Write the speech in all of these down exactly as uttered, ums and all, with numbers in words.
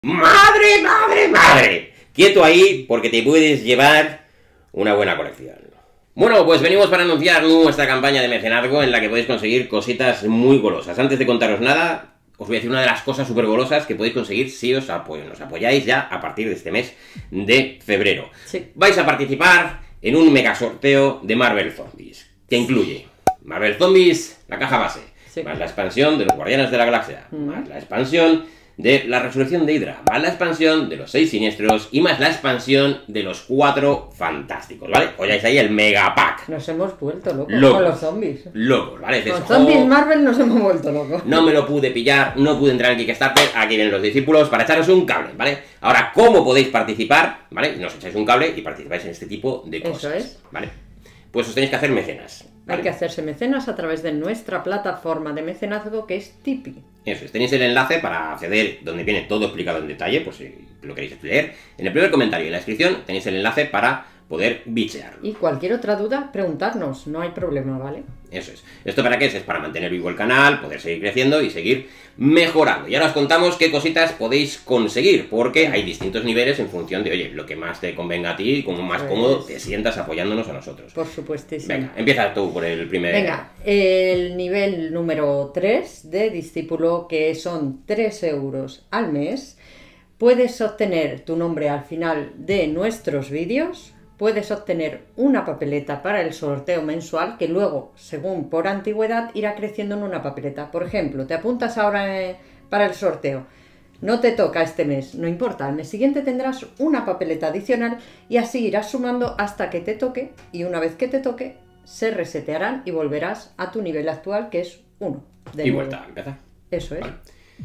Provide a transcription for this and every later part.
¡Madre, madre, madre! Quieto ahí, porque te puedes llevar una buena colección. Bueno, pues venimos para anunciar nuestra campaña de mecenazgo en la que podéis conseguir cositas muy golosas. Antes de contaros nada, os voy a decir una de las cosas súper golosas que podéis conseguir si os apoyo, nos apoyáis ya a partir de este mes de febrero. Sí. Vais a participar en un mega sorteo de Marvel Zombies, que incluye Marvel Zombies, la caja base, Sí. más la expansión de los Guardianes de la Galaxia, Mm. más la expansión de la Resurrección de Hydra, más la expansión de los seis siniestros y más la expansión de los cuatro fantásticos, ¿vale? Oyáis ahí el mega pack. Nos hemos vuelto locos, Locos. con los zombies. Locos, ¿vale? Dices, Con zombies "Oh, Marvel nos hemos vuelto locos. no me lo pude pillar, no pude entrar en Kickstarter, aquí vienen los discípulos para echaros un cable, ¿vale? Ahora, ¿cómo podéis participar? ¿Vale? Nos echáis un cable y participáis en este tipo de Eso cosas, es. ¿vale? Pues os tenéis que hacer mecenas, ¿vale? Hay que hacerse mecenas a través de nuestra plataforma de mecenazgo que es Tipeee. Eso es, tenéis el enlace para acceder donde viene todo explicado en detalle, por si lo queréis leer. En el primer comentario y en la descripción tenéis el enlace para poder bichearlo. Y cualquier otra duda, preguntarnos, no hay problema, ¿vale? Eso es. ¿Esto para qué es? Es para mantener vivo el canal, poder seguir creciendo y seguir mejorando. Y ahora os contamos qué cositas podéis conseguir, porque hay distintos niveles en función de, oye, lo que más te convenga a ti, como más Pues- cómodo te sientas apoyándonos a nosotros. Por supuestísimo. Venga, empieza tú por el primer... Venga, el nivel número tres de discípulo, que son tres euros al mes, puedes obtener tu nombre al final de nuestros vídeos, puedes obtener una papeleta para el sorteo mensual, que luego, según por antigüedad, irá creciendo en una papeleta. Por ejemplo, te apuntas ahora eh, para el sorteo, no te toca este mes, no importa, al mes siguiente tendrás una papeleta adicional y así irás sumando hasta que te toque, y una vez que te toque, se resetearán y volverás a tu nivel actual, que es uno. De Y nuevo. vuelta a empezar. Eso es. Vale.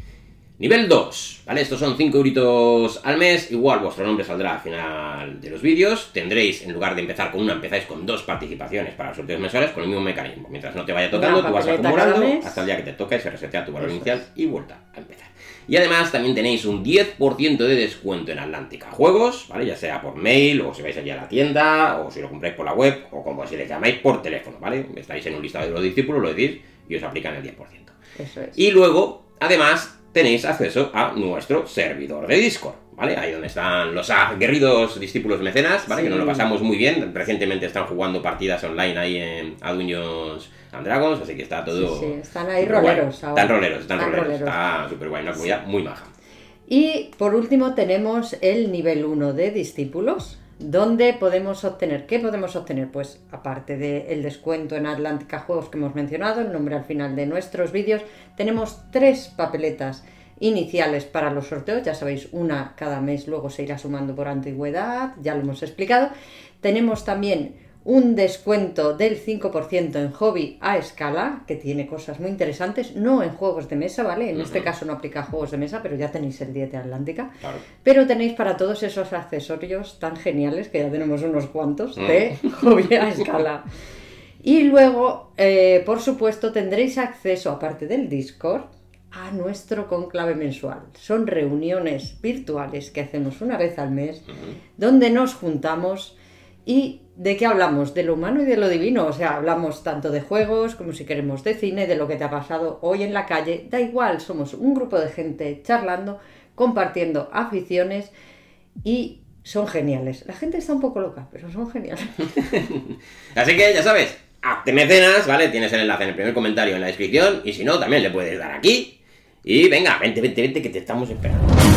Nivel dos, ¿vale? Estos son cinco euritos al mes, igual vuestro nombre saldrá al final de los vídeos, tendréis, en lugar de empezar con una, empezáis con dos participaciones para los sorteos mensuales con el mismo mecanismo. Mientras no te vaya tocando, Una tú vas papeleta acumulando cada mes. hasta el día que te toca y se resetea tu valor Eso inicial es. y vuelta a empezar. Y además también tenéis un diez por ciento de descuento en Atlántica Juegos, ¿vale? Ya sea por mail, o si vais allí a la tienda, o si lo compráis por la web, o como si les llamáis por teléfono, ¿vale? Estáis en un listado de los discípulos, lo decís, y os aplican el diez por ciento. Eso es. Y luego, además, tenéis acceso a nuestro servidor de Discord, ¿vale? Ahí donde están los aguerridos discípulos mecenas, ¿vale? Sí. Que nos lo pasamos muy bien. Recientemente están jugando partidas online ahí en A Dungeons and Dragons, así que está todo... Sí, sí, están ahí superguay. roleros ahora. Están roleros, están, Están roleros. roleros. Está súper guay, una comunidad muy maja. Y por último tenemos el nivel uno de discípulos, donde podemos obtener, ¿qué podemos obtener? Pues aparte del descuento en Atlántica Juegos que hemos mencionado, el nombre al final de nuestros vídeos, tenemos tres papeletas iniciales para los sorteos, ya sabéis, una cada mes, luego se irá sumando por antigüedad, ya lo hemos explicado. Tenemos también un descuento del cinco por ciento en hobby a escala, que tiene cosas muy interesantes, no en juegos de mesa, ¿vale? En Ujú. este caso no aplica a juegos de mesa, pero ya tenéis el diez de Atlántica. Claro. Pero tenéis para todos esos accesorios tan geniales, que ya tenemos unos cuantos, Mm. de hobby a escala. Y luego, eh, por supuesto, tendréis acceso, aparte del Discord, a nuestro conclave mensual. Son reuniones virtuales que hacemos una vez al mes, Ujú. donde nos juntamos y ¿de qué hablamos? De lo humano y de lo divino. O sea, hablamos tanto de juegos como si queremos de cine, de lo que te ha pasado hoy en la calle. Da igual, somos un grupo de gente charlando, compartiendo aficiones y son geniales. La gente está un poco loca, pero son geniales. Así que ya sabes, hazte mecenas, ¿vale? Tienes el enlace en el primer comentario en la descripción, y si no, también le puedes dar aquí. Y venga, vente, vente, vente, que te estamos esperando.